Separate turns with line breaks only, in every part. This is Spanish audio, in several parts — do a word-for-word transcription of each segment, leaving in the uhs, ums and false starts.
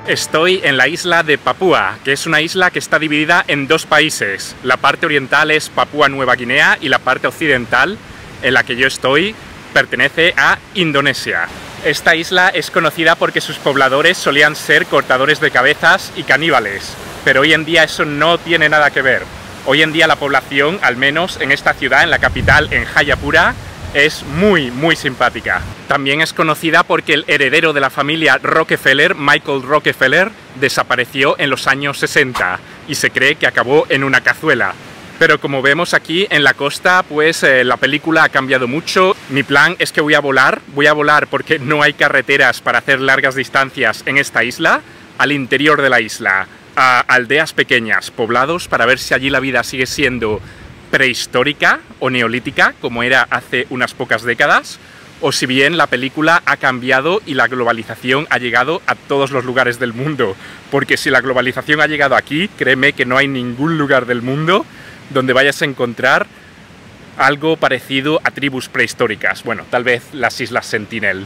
Estoy en la isla de Papúa, que es una isla que está dividida en dos países. La parte oriental es Papúa Nueva Guinea y la parte occidental, en la que yo estoy, pertenece a Indonesia. Esta isla es conocida porque sus pobladores solían ser cortadores de cabezas y caníbales, pero hoy en día eso no tiene nada que ver. Hoy en día la población, al menos en esta ciudad, en la capital, en Jayapura, es muy, muy simpática. También es conocida porque el heredero de la familia Rockefeller, Michael Rockefeller, desapareció en los años sesenta y se cree que acabó en una cazuela. Pero como vemos aquí en la costa, pues eh, la película ha cambiado mucho. Mi plan es que voy a volar, voy a volar porque no hay carreteras para hacer largas distancias en esta isla, al interior de la isla, a aldeas pequeñas, poblados, para ver si allí la vida sigue siendo prehistórica o neolítica, como era hace unas pocas décadas, o si bien la película ha cambiado y la globalización ha llegado a todos los lugares del mundo. Porque si la globalización ha llegado aquí, créeme que no hay ningún lugar del mundo donde vayas a encontrar algo parecido a tribus prehistóricas. Bueno, tal vez las Islas Sentinel.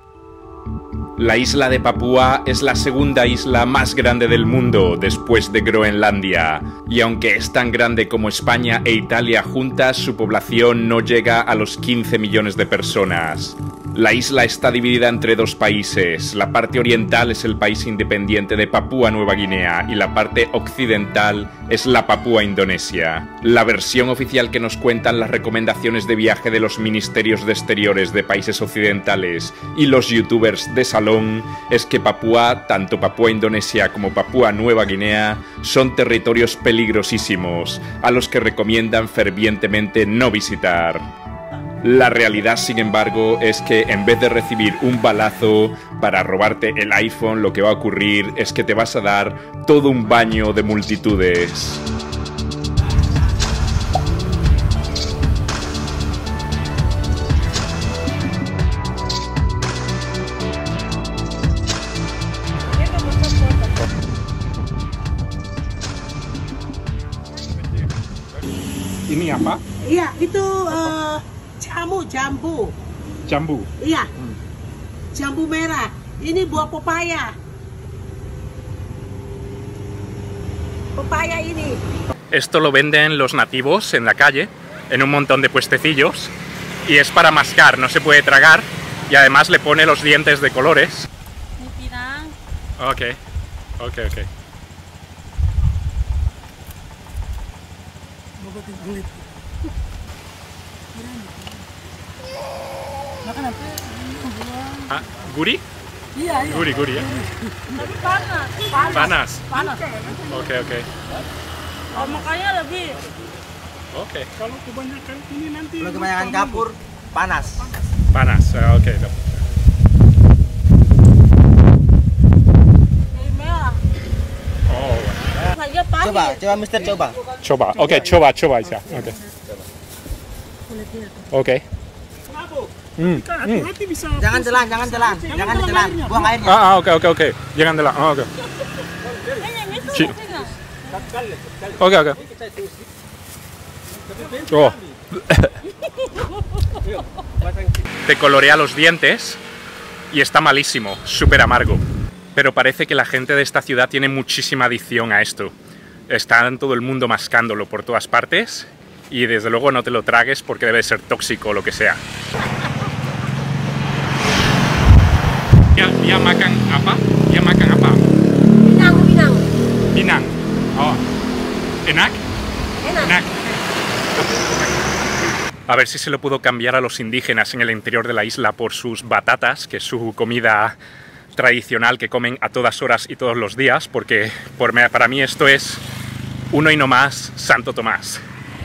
La isla de Papúa es la segunda isla más grande del mundo después de Groenlandia, y aunque es tan grande como España e Italia juntas, su población no llega a los quince millones de personas. La isla está dividida entre dos países. La parte oriental es el país independiente de Papúa Nueva Guinea y la parte occidental es la Papúa Indonesia. La versión oficial que nos cuentan las recomendaciones de viaje de los ministerios de exteriores de países occidentales y los youtubers de salón es que Papúa, tanto Papúa Indonesia como Papúa Nueva Guinea, son territorios peligrosísimos a los que recomiendan fervientemente no visitar. La realidad, sin embargo, es que en vez de recibir un balazo para robarte el iPhone, lo que va a ocurrir es que te vas a dar todo un baño de multitudes. ¿Ini apa?
Iya, itu uh, jamu, jambu.
Jambu?
Iya, jambu merah. Ini buah pepaya. Pepaya ini.
Esto lo venden los nativos en la calle, en un montón de puestecillos, y es para mascar, no se puede tragar, y además le pone los dientes de colores. Ok, ok, ok. Ah, gurih?
Iya, iya.
Gurih, gurih ya.
Tapi panas. Panas.
Panas.
Panas.
Oke, oke.
Oh, makanya lebih.
Oke.
Kalau kebanyakan ini nanti.
Kalau kebanyakan kapur, panas.
Panas, uh, oke. Okay.
Merah.
Oh.
Saja pahit.
Coba, coba Mister coba.
Coba, oke, okay, coba, coba aja. Oke. Oke. Hmm. Hmm.
Jangan telan, jangan telan, jangan ditelan. Buang airnya.
Ah, oke, oke, oke. Jangan telan. Oh, oke. Oke, oke. Oh. Te colorea los dientes y está malísimo, súper amargo. Pero parece que la gente de esta ciudad tiene muchísima adicción a esto. Está en todo el mundo mascándolo por todas partes y desde luego no te lo tragues porque debe ser tóxico o lo que sea. Dia, dia makan apa? Dia makan apa?
Minang, minang.
Minang. Oh. ¿Enak?
Enak.
Enak. A ver si se lo puedo cambiar a los indígenas en el interior de la isla por sus batatas, que es su comida tradicional que comen a todas horas y todos los días, porque por, para mí esto es uno y no más Santo Tomás.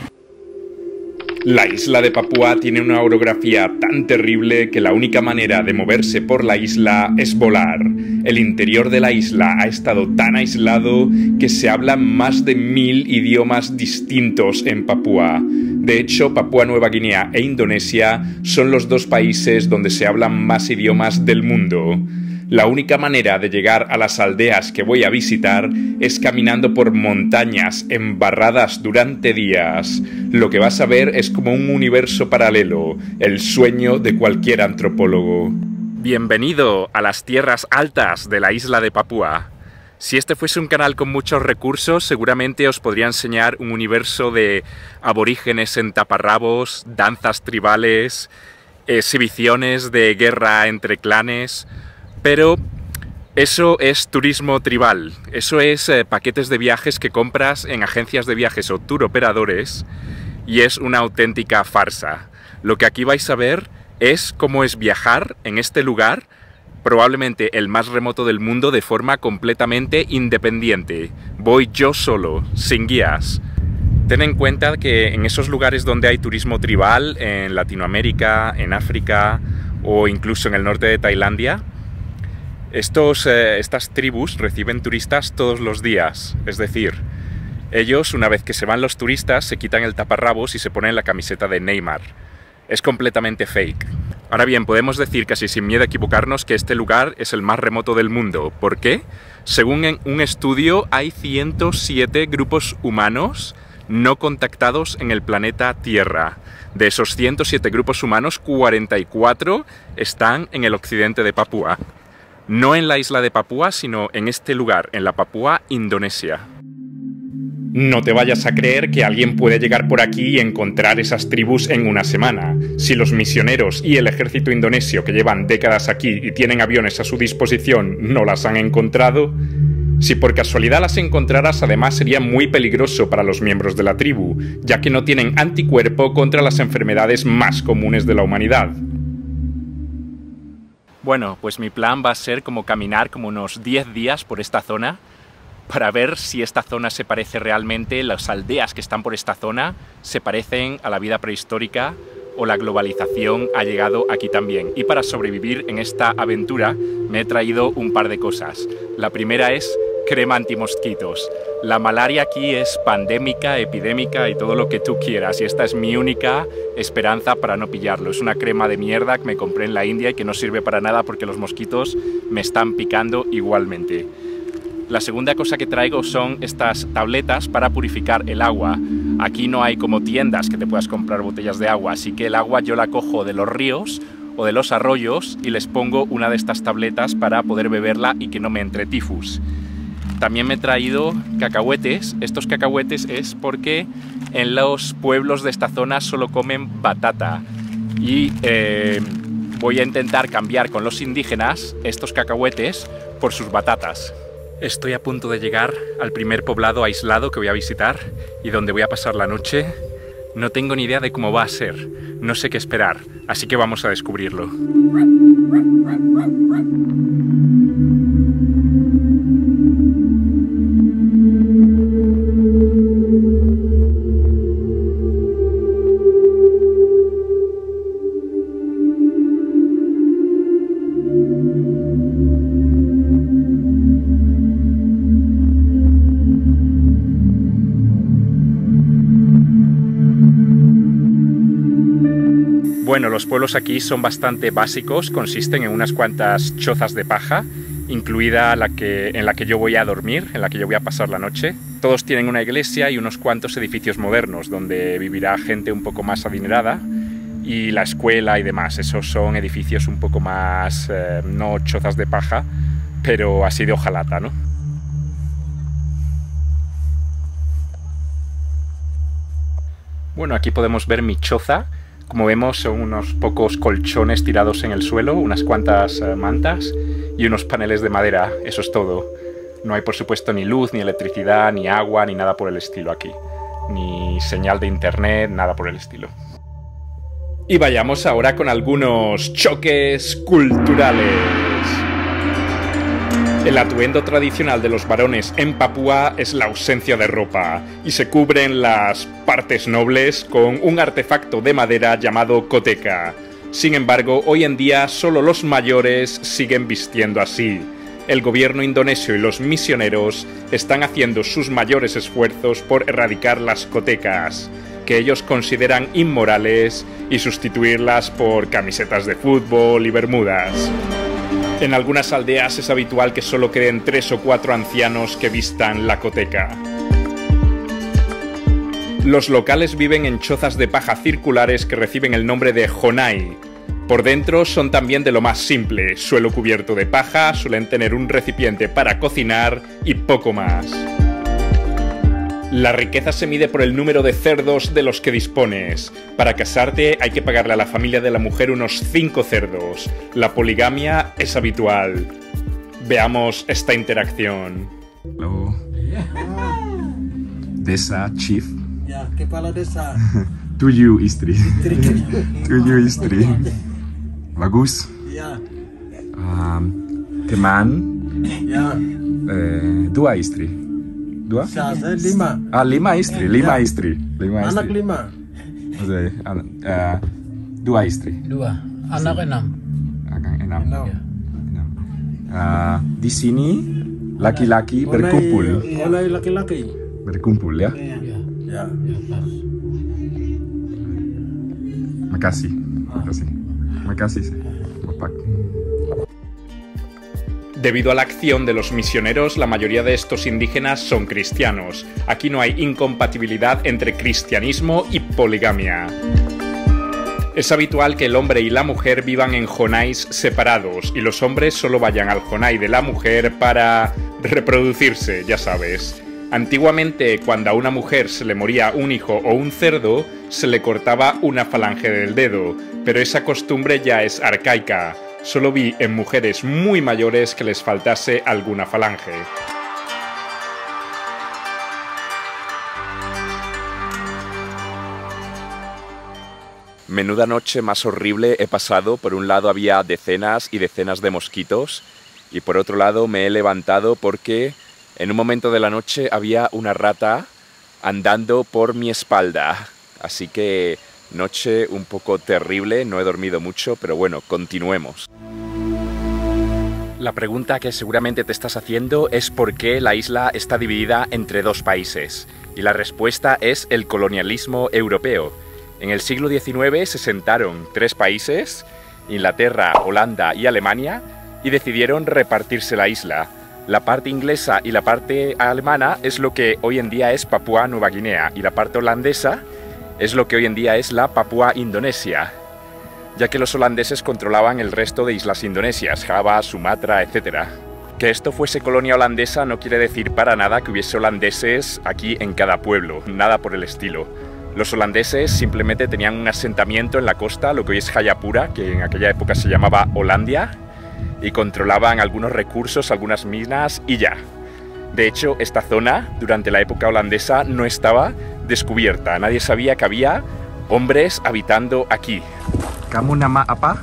La isla de Papúa tiene una orografía tan terrible que la única manera de moverse por la isla es volar. El interior de la isla ha estado tan aislado que se hablan más de mil idiomas distintos en Papúa. De hecho, Papúa Nueva Guinea e Indonesia son los dos países donde se hablan más idiomas del mundo. La única manera de llegar a las aldeas que voy a visitar es caminando por montañas embarradas durante días. Lo que vas a ver es como un universo paralelo, el sueño de cualquier antropólogo. Bienvenido a las tierras altas de la isla de Papúa. Si este fuese un canal con muchos recursos, seguramente os podría enseñar un universo de aborígenes en taparrabos, danzas tribales, exhibiciones de guerra entre clanes, pero eso es turismo tribal, eso es eh, paquetes de viajes que compras en agencias de viajes o tour operadores y es una auténtica farsa. Lo que aquí vais a ver es cómo es viajar en este lugar, probablemente el más remoto del mundo, de forma completamente independiente. Voy yo solo, sin guías. Ten en cuenta que en esos lugares donde hay turismo tribal, en Latinoamérica, en África o incluso en el norte de Tailandia, estos, eh, estas tribus reciben turistas todos los días. Es decir, ellos, una vez que se van los turistas, se quitan el taparrabos y se ponen la camiseta de Neymar. Es completamente fake. Ahora bien, podemos decir casi sin miedo a equivocarnos que este lugar es el más remoto del mundo. ¿Por qué? Según un estudio, hay ciento siete grupos humanos no contactados en el planeta Tierra. De esos ciento siete grupos humanos, cuarenta y cuatro están en el occidente de Papúa. No en la isla de Papúa, sino en este lugar, en la Papúa Indonesia. No te vayas a creer que alguien puede llegar por aquí y encontrar esas tribus en una semana. Si los misioneros y el ejército indonesio que llevan décadas aquí y tienen aviones a su disposición no las han encontrado, si por casualidad las encontraras, además sería muy peligroso para los miembros de la tribu, ya que no tienen anticuerpo contra las enfermedades más comunes de la humanidad. Bueno, pues mi plan va a ser como caminar como unos diez días por esta zona para ver si esta zona se parece realmente, las aldeas que están por esta zona se parecen a la vida prehistórica o la globalización ha llegado aquí también. Y para sobrevivir en esta aventura me he traído un par de cosas. La primera es crema antimosquitos. La malaria aquí es pandémica, epidémica y todo lo que tú quieras, y esta es mi única esperanza para no pillarlo. Es una crema de mierda que me compré en la India y que no sirve para nada porque los mosquitos me están picando igualmente. La segunda cosa que traigo son estas tabletas para purificar el agua. Aquí no hay como tiendas que te puedas comprar botellas de agua, así que el agua yo la cojo de los ríos o de los arroyos y les pongo una de estas tabletas para poder beberla y que no me entre tifus. También me he traído cacahuetes. Estos cacahuetes es porque en los pueblos de esta zona solo comen batata y eh, voy a intentar cambiar con los indígenas estos cacahuetes por sus batatas. Estoy a punto de llegar al primer poblado aislado que voy a visitar y donde voy a pasar la noche. No tengo ni idea de cómo va a ser, no sé qué esperar, así que vamos a descubrirlo. Bueno, los pueblos aquí son bastante básicos, consisten en unas cuantas chozas de paja, incluida la que, en la que yo voy a dormir, en la que yo voy a pasar la noche. Todos tienen una iglesia y unos cuantos edificios modernos, donde vivirá gente un poco más adinerada, y la escuela y demás. Esos son edificios un poco más, eh, no chozas de paja, pero así de hojalata, ¿no? Bueno, aquí podemos ver mi choza. Como vemos, son unos pocos colchones tirados en el suelo, unas cuantas uh, mantas y unos paneles de madera. Eso es todo. No hay, por supuesto, ni luz, ni electricidad, ni agua, ni nada por el estilo aquí. Ni señal de internet, nada por el estilo. Y vayamos ahora con algunos choques culturales. El atuendo tradicional de los varones en Papúa es la ausencia de ropa y se cubren las partes nobles con un artefacto de madera llamado koteka. Sin embargo, hoy en día solo los mayores siguen vistiendo así. El gobierno indonesio y los misioneros están haciendo sus mayores esfuerzos por erradicar las kotekas, que ellos consideran inmorales, y sustituirlas por camisetas de fútbol y bermudas. En algunas aldeas es habitual que solo queden tres o cuatro ancianos que vistan la koteka. Los locales viven en chozas de paja circulares que reciben el nombre de honai. Por dentro son también de lo más simple, suelo cubierto de paja, suelen tener un recipiente para cocinar y poco más. La riqueza se mide por el número de cerdos de los que dispones. Para casarte hay que pagarle a la familia de la mujer unos cinco cerdos. La poligamia es habitual. Veamos esta interacción.
Halo. Desa Chief.
Ya, kepala desa.
Tujuh istri. Tujuh istri. Bagus.
Ya,
Um, teman.
ya.
Eh, dua istri. Dua?
Saya lima.
Ah, lima istri. Lima istri. Lima
Anak
istri.
lima.
Maksudnya, an- eh, dua istri.
Dua, anak enam.
Akan enam.
Enam.
Enam. Ah, di sini laki-laki berkumpul.
Oleh laki-laki.
Berkumpul ya.
Ya,
Ya.
ya pas.
Makasih. Makasih. Makasih sih. Bapak.
Debido a la acción de los misioneros, la mayoría de estos indígenas son cristianos. Aquí no hay incompatibilidad entre cristianismo y poligamia. Es habitual que el hombre y la mujer vivan en jonais separados y los hombres solo vayan al jonai de la mujer para reproducirse, ya sabes. Antiguamente, cuando a una mujer se le moría un hijo o un cerdo, se le cortaba una falange del dedo, pero esa costumbre ya es arcaica. Solo vi en mujeres muy mayores que les faltase alguna falange. Menuda noche más horrible he pasado. Por un lado había decenas y decenas de mosquitos y por otro lado me he levantado porque en un momento de la noche había una rata andando por mi espalda. Así que noche un poco terrible, no he dormido mucho, pero bueno, continuemos. La pregunta que seguramente te estás haciendo es por qué la isla está dividida entre dos países. Y la respuesta es el colonialismo europeo. En el siglo diecinueve se sentaron tres países, Inglaterra, Holanda y Alemania, y decidieron repartirse la isla. La parte inglesa y la parte alemana es lo que hoy en día es Papúa Nueva Guinea, y la parte holandesa es lo que hoy en día es la Papúa Indonesia, ya que los holandeses controlaban el resto de islas indonesias, Java, Sumatra, etcétera. Que esto fuese colonia holandesa no quiere decir para nada que hubiese holandeses aquí en cada pueblo, nada por el estilo. Los holandeses simplemente tenían un asentamiento en la costa, lo que hoy es Jayapura, que en aquella época se llamaba Hollandia, y controlaban algunos recursos, algunas minas y ya. De hecho, esta zona, durante la época holandesa, no estaba descubierta. Nadie sabía que había hombres habitando aquí.
Kamu nama apa?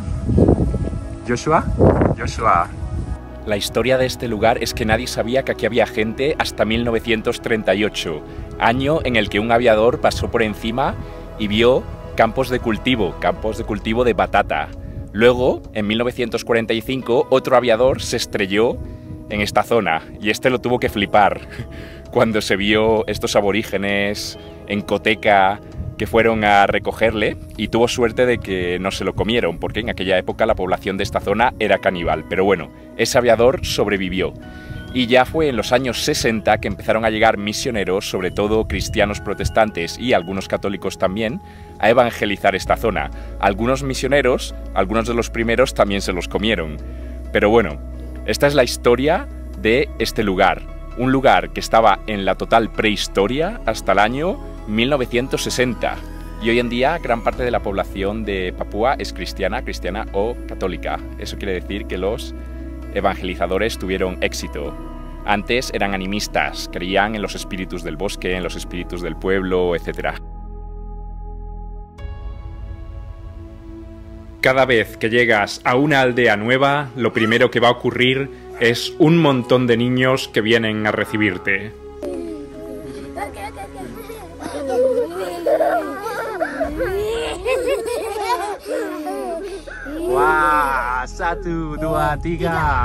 Joshua? Joshua.
La historia de este lugar es que nadie sabía que aquí había gente hasta mil novecientos treinta y ocho, año en el que un aviador pasó por encima y vio campos de cultivo, campos de cultivo de batata. Luego, en mil novecientos cuarenta y cinco, otro aviador se estrelló en esta zona y este lo tuvo que flipar cuando se vio estos aborígenes en coteca que fueron a recogerle, y tuvo suerte de que no se lo comieron, porque en aquella época la población de esta zona era caníbal. Pero bueno, ese aviador sobrevivió. Y ya fue en los años sesenta que empezaron a llegar misioneros, sobre todo cristianos protestantes y algunos católicos también, a evangelizar esta zona. Algunos misioneros, algunos de los primeros, también se los comieron. Pero bueno, esta es la historia de este lugar. Un lugar que estaba en la total prehistoria hasta el año mil novecientos sesenta. Y hoy en día gran parte de la población de Papúa es cristiana, cristiana o católica. Eso quiere decir que los evangelizadores tuvieron éxito. Antes eran animistas, creían en los espíritus del bosque, en los espíritus del pueblo, etcétera. Cada vez que llegas a una aldea nueva, lo primero que va a ocurrir es un montón de niños que vienen a recibirte.
Wah, satu, dua, tiga.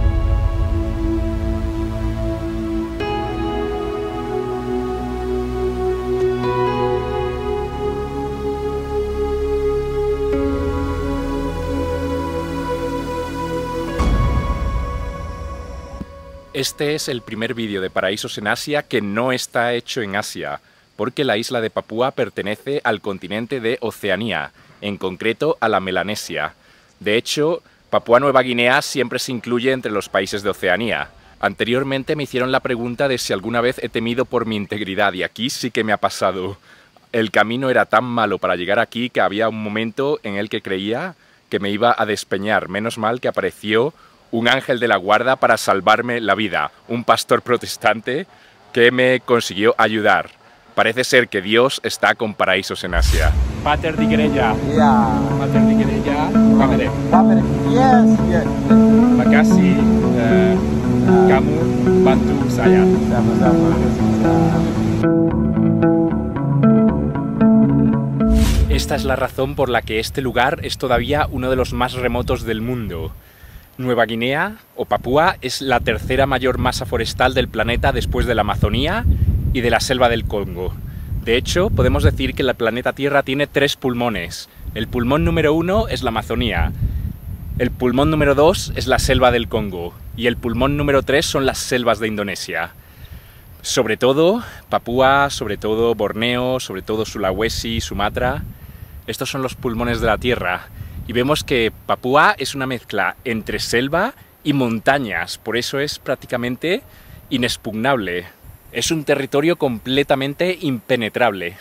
Este es el primer vídeo de Paraísos en Asia que no está hecho en Asia, porque la isla de Papúa pertenece al continente de Oceanía, en concreto a la Melanesia. De hecho, Papúa Nueva Guinea siempre se incluye entre los países de Oceanía. Anteriormente me hicieron la pregunta de si alguna vez he temido por mi integridad, y aquí sí que me ha pasado. El camino era tan malo para llegar aquí que había un momento en el que creía que me iba a despeñar. Menos mal que apareció un ángel de la guarda para salvarme la vida, un pastor protestante que me consiguió ayudar. Parece ser que Dios está con paraísos en Asia. Pater di gereja.
Yeah.
Pater di gereja. Kamere.
Kamere. Yes, yes.
Makasih eh, kamu bantu saya. Esta es la razón por la que este lugar es todavía uno de los más remotos del mundo. Nueva Guinea, o Papúa, es la tercera mayor masa forestal del planeta después de la Amazonía y de la selva del Congo. De hecho, podemos decir que el planeta Tierra tiene tres pulmones. El pulmón número uno es la Amazonía, el pulmón número dos es la selva del Congo y el pulmón número tres son las selvas de Indonesia. Sobre todo Papúa, sobre todo Borneo, sobre todo Sulawesi, Sumatra, estos son los pulmones de la Tierra. Y vemos que Papúa es una mezcla entre selva y montañas, por eso es prácticamente inexpugnable. Es un territorio completamente impenetrable.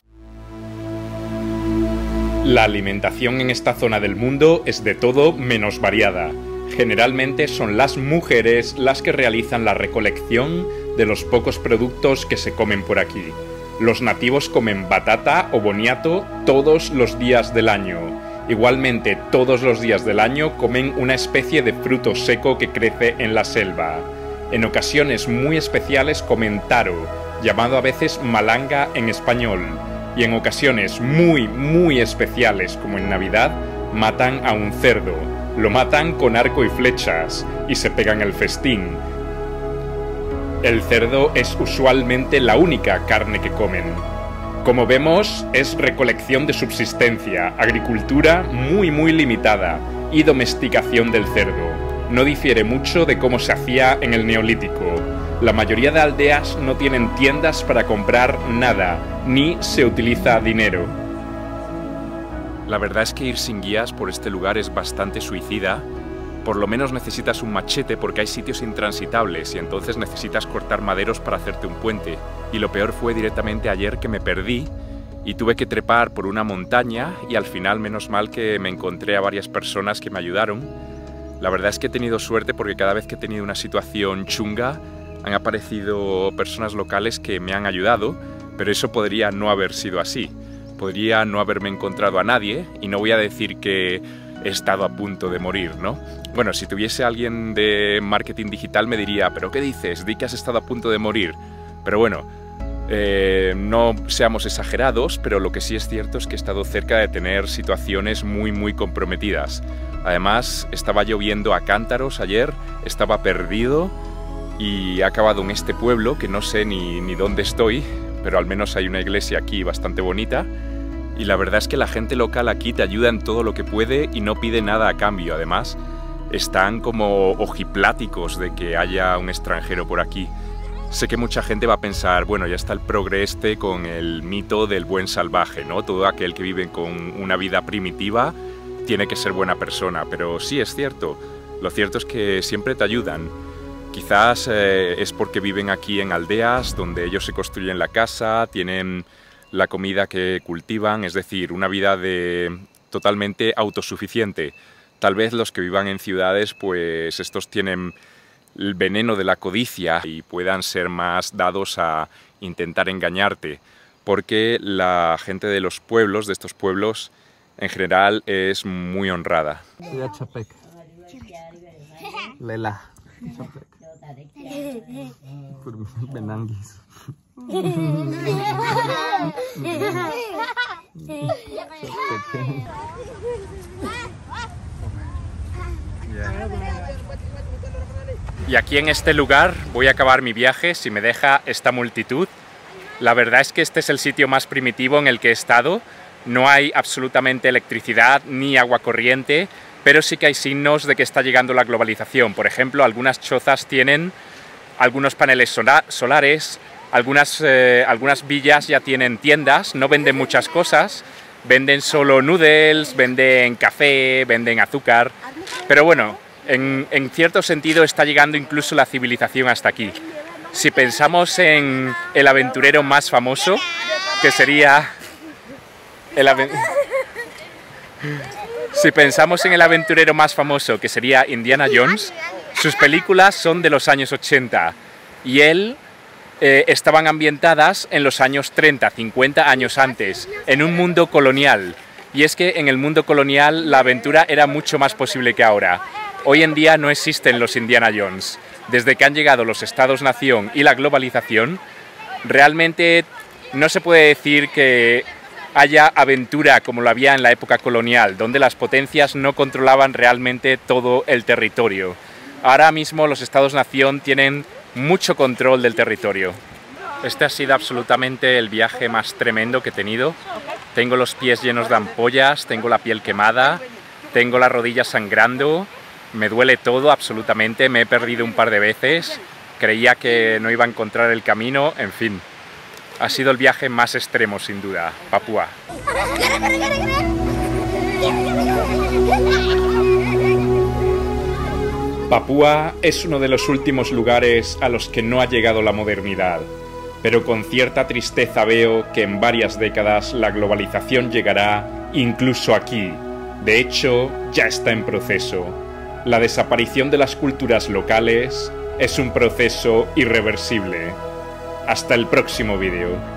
La alimentación en esta zona del mundo es de todo menos variada. Generalmente son las mujeres las que realizan la recolección de los pocos productos que se comen por aquí. Los nativos comen batata o boniato todos los días del año. Igualmente, todos los días del año comen una especie de fruto seco que crece en la selva. En ocasiones muy especiales comen taro, llamado a veces malanga en español, y en ocasiones muy, muy especiales, como en Navidad, matan a un cerdo. Lo matan con arco y flechas, y se pegan el festín. El cerdo es usualmente la única carne que comen. Como vemos, es recolección de subsistencia, agricultura muy muy limitada y domesticación del cerdo. No difiere mucho de cómo se hacía en el Neolítico. La mayoría de aldeas no tienen tiendas para comprar nada, ni se utiliza dinero. La verdad es que ir sin guías por este lugar es bastante suicida. Por lo menos necesitas un machete porque hay sitios intransitables y entonces necesitas cortar maderos para hacerte un puente. Y lo peor fue directamente ayer que me perdí y tuve que trepar por una montaña y al final menos mal que me encontré a varias personas que me ayudaron. La verdad es que he tenido suerte porque cada vez que he tenido una situación chunga han aparecido personas locales que me han ayudado, pero eso podría no haber sido así. Podría no haberme encontrado a nadie y no voy a decir que he estado a punto de morir, ¿no? Bueno, si tuviese alguien de marketing digital me diría, ¿pero qué dices? Di que has estado a punto de morir. Pero bueno, eh, no seamos exagerados, pero lo que sí es cierto es que he estado cerca de tener situaciones muy, muy comprometidas. Además, estaba lloviendo a cántaros ayer, estaba perdido y he acabado en este pueblo que no sé ni, ni dónde estoy, pero al menos hay una iglesia aquí bastante bonita. Y la verdad es que la gente local aquí te ayuda en todo lo que puede y no pide nada a cambio. Además, están como ojipláticos de que haya un extranjero por aquí. Sé que mucha gente va a pensar, bueno, ya está el progre este con el mito del buen salvaje, ¿no? Todo aquel que vive con una vida primitiva tiene que ser buena persona, pero sí es cierto. Lo cierto es que siempre te ayudan. Quizás eh, es porque viven aquí en aldeas donde ellos se construyen la casa, tienen la comida que cultivan, es decir, una vida de totalmente autosuficiente. Tal vez los que vivan en ciudades, pues estos tienen el veneno de la codicia y puedan ser más dados a intentar engañarte, porque la gente de los pueblos, de estos pueblos, en general es muy honrada.
Lela.
Y aquí en este lugar voy a acabar mi viaje si me deja esta multitud. La verdad es que este es el sitio más primitivo en el que he estado. No hay absolutamente electricidad ni agua corriente, pero sí que hay signos de que está llegando la globalización. Por ejemplo, algunas chozas tienen algunos paneles solares, algunas, eh, algunas villas ya tienen tiendas, no venden muchas cosas, venden solo noodles, venden café, venden azúcar. Pero bueno, en, en cierto sentido está llegando incluso la civilización hasta aquí. Si pensamos en el aventurero más famoso, que sería el aven... si pensamos en el aventurero más famoso, que sería Indiana Jones, sus películas son de los años ochenta y él eh, estaban ambientadas en los años treinta, cincuenta años antes, en un mundo colonial. Y es que en el mundo colonial la aventura era mucho más posible que ahora. Hoy en día no existen los Indiana Jones. Desde que han llegado los Estados-nación y la globalización, realmente no se puede decir que haya aventura como lo había en la época colonial, donde las potencias no controlaban realmente todo el territorio. Ahora mismo los Estados-nación tienen mucho control del territorio. Este ha sido absolutamente el viaje más tremendo que he tenido. Tengo los pies llenos de ampollas, tengo la piel quemada, tengo las rodillas sangrando. Me duele todo absolutamente, me he perdido un par de veces, creía que no iba a encontrar el camino, en fin. Ha sido el viaje más extremo sin duda, Papúa. Papúa es uno de los últimos lugares a los que no ha llegado la modernidad, pero con cierta tristeza veo que en varias décadas la globalización llegará incluso aquí. De hecho, ya está en proceso. La desaparición de las culturas locales es un proceso irreversible. Hasta el próximo vídeo.